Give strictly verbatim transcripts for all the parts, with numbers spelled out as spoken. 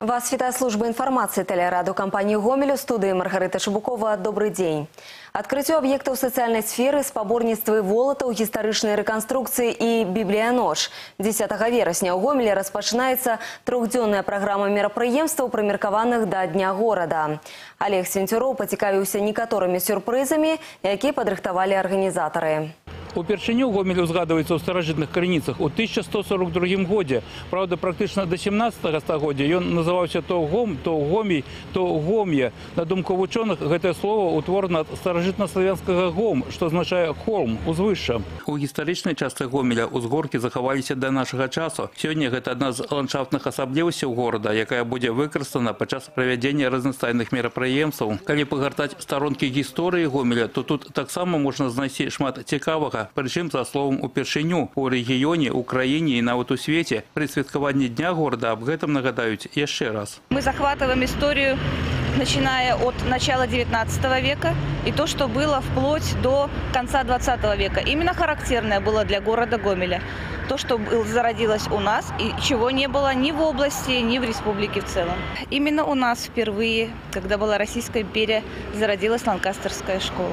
Вас вітає служба інформації телераду компанії «Гомель», у студії Маргарита Шабукова. Добрый день. Открытие объектов социальной сферы, спаборніцтвы волата ў гістарычнай рэканструкцыі і бібліяноч. дзесятага верасня ў Гомелі распачынаецца трохдзённая праграма мерапрыемстваў, прымеркаваных да Дня горада. Олег Свинцюроў пацікавіўся некаторымі сюрпрызамі, якія падрыхтавалі арганізатары. Упершыню Гомель узгадывается ў старажытных крыніцах у тысяча сто сорок другім годзе. Правда, практычна до семнадцатага стагоддзя ён называўся то Гом, то Гомій, то Гом'я. На думку вучоных, гэтае слово утворана ад старажытнаславянскага гом, што азначае холм, узвышша. У гістарычнай частцы Гомеля узгоркі захаваліся да нашага часу. Сёння гэта адна з ландшафтных асаблівасцяў горада, якая будзе выкарыстана падчас правядзення разнастайных мерапрыемстваў. Калі пагартаць старонкі гісторыі Гомеля, то тут таксама можна знайсці шмат цікавага. Причем, за словом, упершыню у регионе, Украине и нават у свете при святкаванні Дня города об этом нагадаюць еще раз. Мы захватываем историю, начиная от начала девятнадцатого века и то, что было вплоть до конца двадцатого века. Именно характерное было для города Гомеля. То, что зародилось у нас и чего не было ни в области, ни в республике в целом. Именно у нас впервые, когда была Российская империя, зародилась Ланкастерская школа.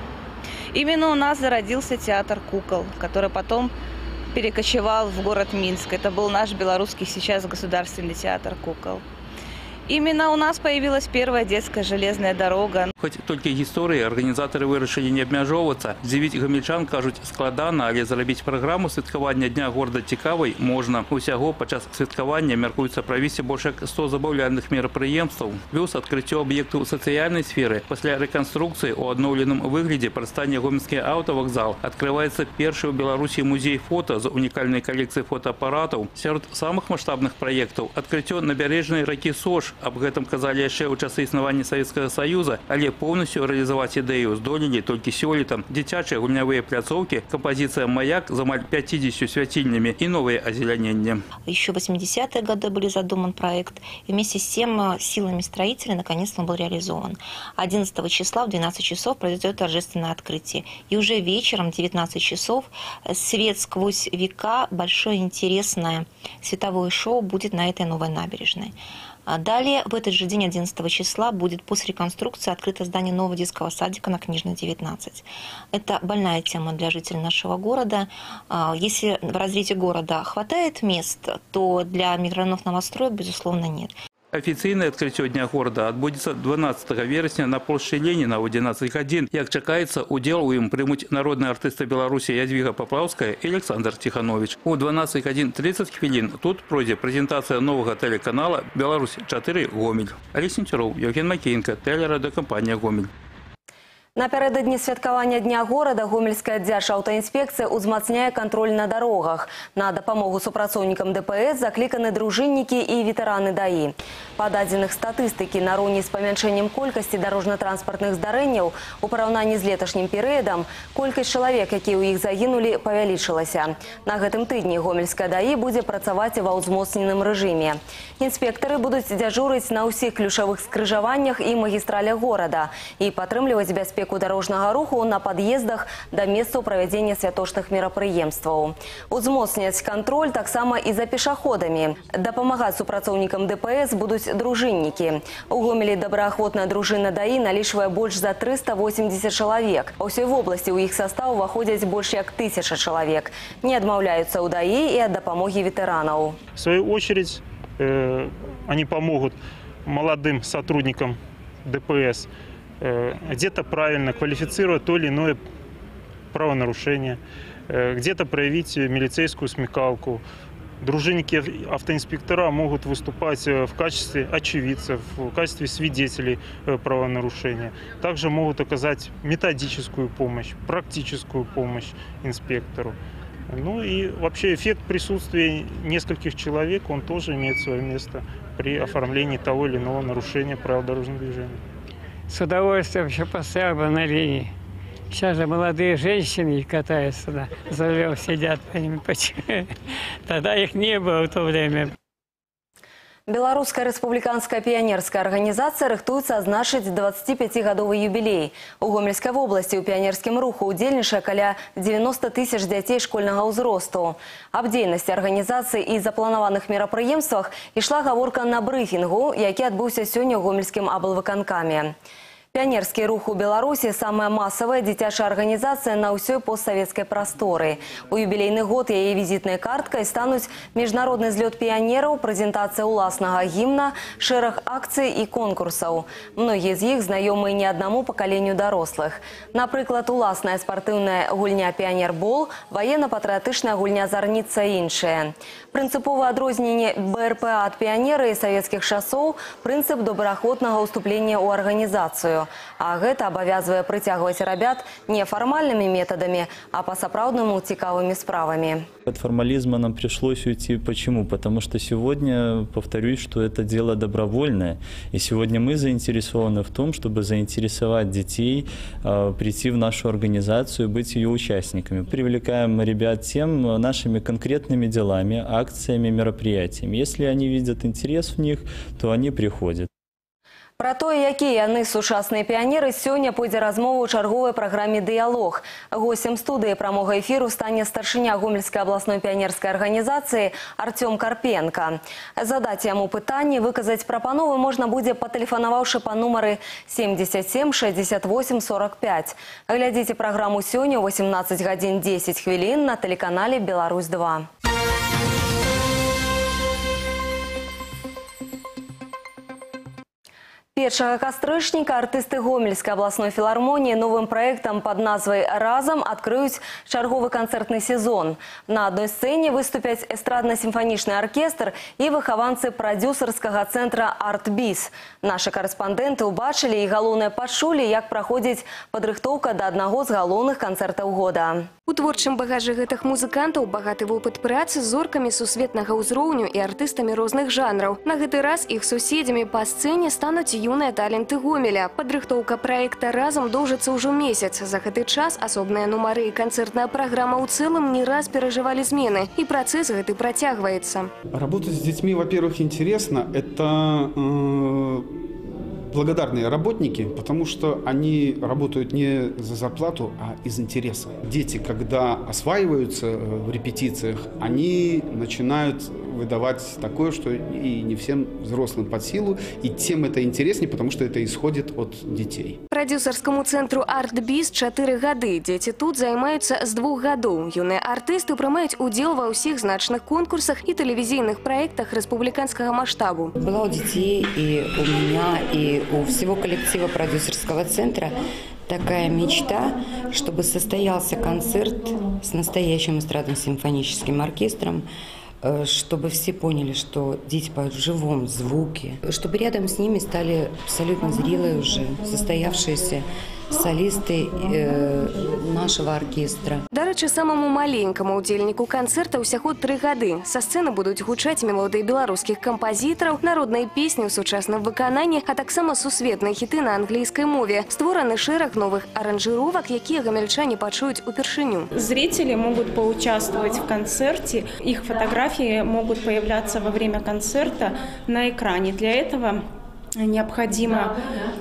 Именно у нас зародился театр кукол, который потом перекочевал в город Минск. Это был наш белорусский сейчас государственный театр кукол. Именно у нас появилась первая детская железная дорога. Хоть только истории организаторы вырашылі не абмяжоўвацца. Здзівіць гамельчан, кажуць, складана, але зрабіць праграму святкавання Дня горада цікавай можна. Усяго падчас святкавання мяркуецца правесці больш як сто забаўляльных мерапрыемстваў. Плюс адкрыццё аб'ектаў сацыяльнай сферы. Пасля рэканструкцыі ў адноўленым выглядзе прыстане гомельскі аўтавакзал адкрываецца першы ў Беларусі музей фота з унікальнай калекцыяй фотоапаратаў. Сярод самых маштабных праектаў адкрыццё набярэжнай ракі Сош. Об гэтым казалі яшчэ ў часы існавання Савецкага Саюза, але полностью реализовать ідэю здолелі толькі сёлета. Дзіцячыя гульнявыя пляцоўкі, композиция «Маяк» з амаль пятьюдесятью свяцільнямі и новые озеленения. Еще в восьмидесятые годы были задуман проект, и вместе с тем силами строителей наконец-то он был реализован. одиннадцатого числа в двенадцать часов произойдет торжественное открытие. И уже вечером в девятнадцать часов «Свет сквозь века», большое интересное световое шоу будет на этой новой набережной. Далее, в этот же день, одиннадцатого числа, будет после реконструкции открыто здание нового детского садика на Книжной, девятнадцать. Это больная тема для жителей нашего города. Если в развитии города хватает мест, то для микрорайонов новостроек, безусловно, нет. Офіцыйнае адкрыццё Дня горада адбудзецца дванаццатага верасня на плошчы Леніна ў адзінаццаць гадзін. Як чакаецца, удзел у ім прымуць народныя артысты Беларусі Ядвіга Паплаўская і Александр Тиханович. У дванаццаць гадзін тридцать хвілін тут пройдзе прэзентацыя новага тэлеканала «Беларусь чатыры Гомель». Олег Свинцюроў, Евген Макеенко, телерадиокомпания «Гомель». Напярэдадні святкавання Дня горада гомельская дзяржаўтаінспекцыя узмацняе кантроль на дарогах. На дапамогу супрацоўнікам Дэ Пэ Эс закліканы дружыннікі і ветэраны даі. Па дадзеных статыстыкі, нароўні з памяншэннем колькасці дарожна-транспартных здарэнняў у параўнанні з леташнім перыядам, колькасць чалавек, якія ў іх загінулі, павялічылася. На гэтым тыдні гомельская даі будзе працаваць ва ўзмоцненым рэжыме. Інспектары будуць дзяжурыць на ўсіх ключавых скрыжаваннях і магістралях горада і падтрымліваць бяспеку дорожного руху на подъездах до места проведения святочных мерапрыемстваў. Узмоцняць контроль таксама и за пешаходами. Дапамагаць супрацоўнікам Дэ Пэ Эс будуць дружыннікі. У Гомелі добраахвотная дружына даі налічвае больш за триста восемьдесят чалавек. А ўсёй вобласці ў іх састаў уваходзяць больш як тысяча чалавек. Не адмаўляюцца ў даі и от дапамогі ветэранаў. В свою очередь, э, они помогут молодым сотрудникам Дэ Пэ Эс где-то правильно квалифицировать то или иное правонарушение, где-то проявить милицейскую смекалку. Дружинники автоинспектора могут выступать в качестве очевидцев, в качестве свидетелей правонарушения. Также могут оказать методическую помощь, практическую помощь инспектору. Ну и вообще эффект присутствия нескольких человек, он тоже имеет свое место при оформлении того или иного нарушения правил дорожного движения. С удовольствием еще постоял бы на линии. Сейчас же молодые женщины катаются, да, за рулем сидят, понимаете. Тогда их не было в то время. Белорусская республиканская пионерская организация рыхтуецца адзначыць дваццаціпяцігадовы юбилей. У Гомельской области у пионерским руху удзельнічае каля девяноста тысяч дзяцей школьного ўзросту. Аб дзейнасці организации и запланаваных мерапрыемствах ішла гаворка на брифингу, які адбыўся сёння ў гомельскім аблвыканкаме. Пионерский рух у Беларуси – самая массовая дзіцячая организация на ўсёй постсоветской просторы. У юбилейный год яе визитной карткой станут международный взлет пионеров, презентация уласнага гимна, шэраг акций и конкурсов. Многие из них знакомы не одному поколению дорослых. Например, уласная спортивная гульня «Пионербол», военно-патриотичная гульня «Зарница» и іншыя. Принциповое адрозненне БРПА от пионера и советских часов – принцип добраахвотнага уступления у организацию. А гэта абавязвае прыцягваць ребят не формальными методами, а по-сапраўднаму цікавыми справами. От формализма нам пришлось уйти. Почему? Потому что сегодня, повторюсь, что это дело добровольное. И сегодня мы заинтересованы в том, чтобы заинтересовать детей, прийти в нашу организацию, быть ее участниками. Привлекаем ребят тем нашими конкретными делами, акциями, мероприятиями. Если они видят интерес в них, то они приходят. Про то, якія яны сучасныя піянеры, сёння пойдзе размова ў чарговай праграме «Дыялог». Гостем студыі прамога эфіру стане старшыня Гомельской областной пионерской организации Артем Карпенко. Задаць яму пытанні, выказаць прапановы можна будзе, патэлефанаваўшы па нумары семьдесят семь шестьдесят восемь сорок пять. Глядзіце праграму сёння ў восемнадцать гадзін десять хвілін на тэлеканале «Беларусь два». первого кастрычніка артисты Гомельской областной филармонии новым проектом под назвой «Разом» откроют чарговый концертный сезон. На одной сцене выступят эстрадно-симфоничный оркестр и выхованцы продюсерского центра «Артбиз». Наши корреспонденты убачили и галоўнае пачулі, як праходзіць падрыхтоўка до одного з галоўных концертов года. У творчым багажы гэтых музыкантаў багаты вопыт працы з зоркамі сусветнага ўзроўню і артыстамі розных жанраў. На гэты раз іх суседзямі па сцэне стануць юныя таленты Гомеля. Падрыхтоўка праекта «Разом» доўжыцца ўжо месяц. За гэты час асобныя нумары і канцэртная праграма ў цэлым не раз перажывалі змены. І працэс гэты працягваецца. Работать с детьми, во-первых, интересно. Это э, благодарные работники, потому что они работают не за зарплату, а из интереса. Дети, когда осваиваются в репетициях, они начинают выдавать такое, что и не всем взрослым под силу, и тем это интереснее, потому что это исходит от детей. Продюсерскому центру «Артбиз» чатыры гады. Дети тут займаются с двух годов. Юные артисты прымаюць удзел ва ўсіх значных конкурсах и телевизийных проектах республиканского масштабу. Была у детей и у меня, и у всего коллектива продюсерского центра такая мечта, чтобы состоялся концерт с настоящим эстрадно-симфоническим оркестром, чтобы все поняли, что дети поют в живом звуке, чтобы рядом с ними стали абсолютно зрелые уже, состоявшиеся солисты э, нашего оркестра. Дарэчы, самому маленькому удзельніку канцэрта ўсяго тры гады. Са сцэны будуць гучаць мелодыі беларускіх кампазітараў, народныя песні ў сучасным выкананні, а таксама сусветныя хіты на англійскай мове. Створаны шэраг новых аранжировок, якія гомельчане пачуюць упершыню. Зрители могут поучаствовать в концерте, их фотографии могут появляться во время концерта на экране. Для этого необходимо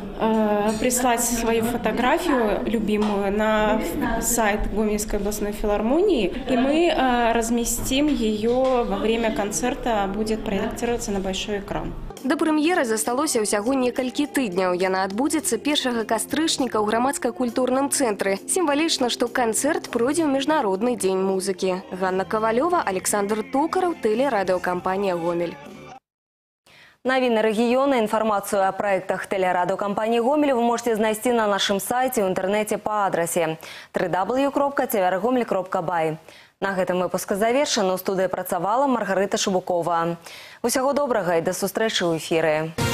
э, прислать свою фотографию любимую на сайт Гомельской областной филармонии, и мы э, разместим ее во время концерта, будет проектироваться на большой экран. До прэм'еры засталося ўсяго некалькі тыдняў. Яна адбудзецца першага кастрычніка ў грамадска-культурным цэнтры. Сімвалічна, што канцэрт пройдзе ў міжнародны дзень музыкі. Ганна Ковалёва, Александр Токараў, телерадиокомпания «Гомель». Новины региона, информацию о проектах телерадиокомпании «Гомель» вы можете найти на нашем сайте в интернете по адресе дабл ю дабл ю дабл ю крапка цвргомель крапка бай. На гэтым выпуск завершаны. У студыі працавала Маргарыта Шубукова. Усяго добрага і да сустрэчы ў эфіры.